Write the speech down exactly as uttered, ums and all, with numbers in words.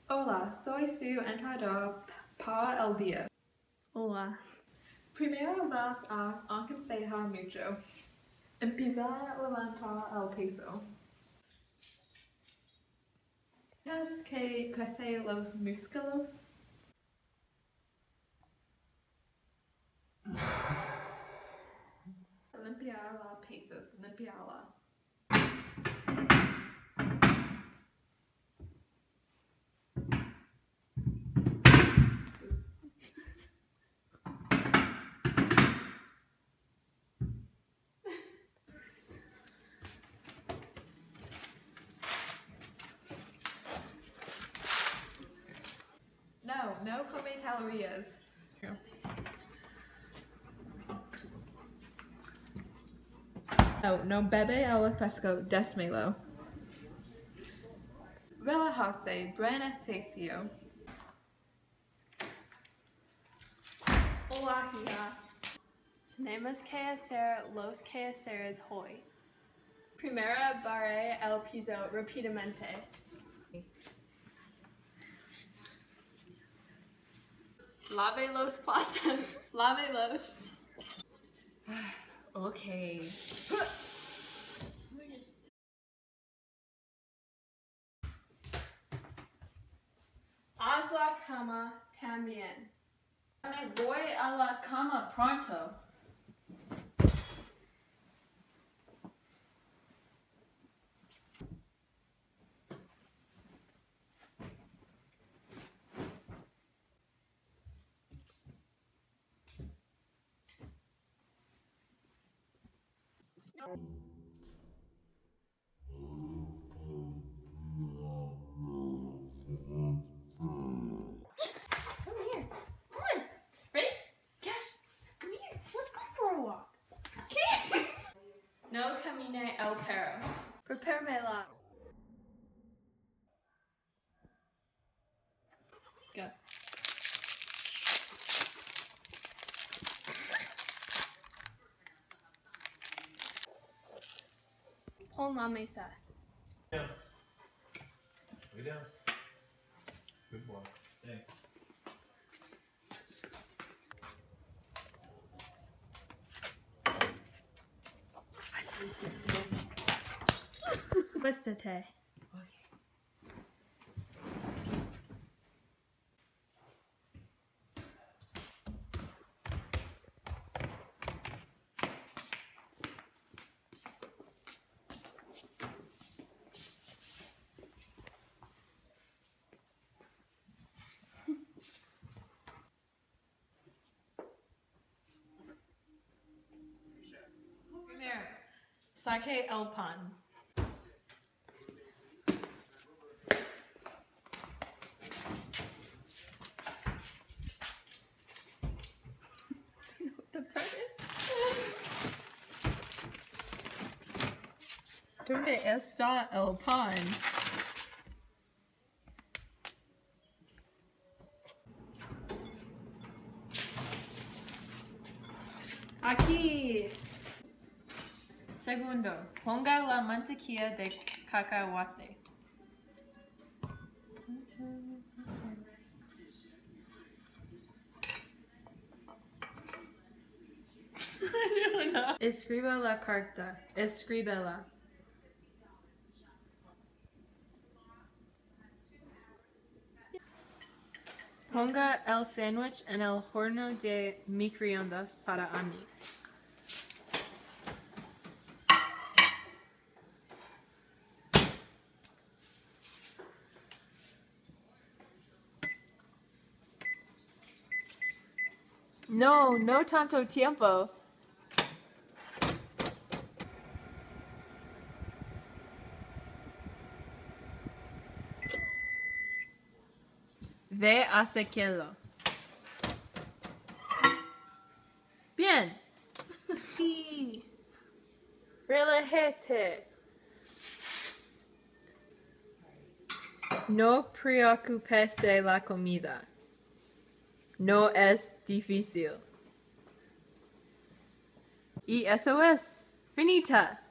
Hola, soy su entrenador para el día. Hola. Primero vas a aconsejar mucho. Empieza a levantar el peso. ¿Dejas que crezcan los músculos? Limpiar la pesos, limpiarla. No, no come calorías. No, no bebe agua fresco, desmelo. Relajarse, buen ejercicio. Hola, hija. Tenemos que hacer los quehaceres hoy. Primero barré el piso rápidamente. Lave los platos. Lávelos. Okay. Haz la cama también. Me voy a la cama pronto. Come here. Come on. Ready? Cash. Come here. Let's go for a walk. Okay. No camine el perro. Prepármela. Go. Pon la mesa. Down. Way down. Good boy. Stay. Cuéstate. Primero, saque el pan. The part is. ¿Dónde está el pan? Aquí. Segundo, ponga la mantequilla de cacahuate. I don't know. Escriba la carta. Escríbela. Ponga el sándwich en el horno de microondas para mí. No, no tanto tiempo. Ve a secarlo. Bien. Sí. Relájate. No preocupes de la comida. No es difícil. Y eso es. Finita.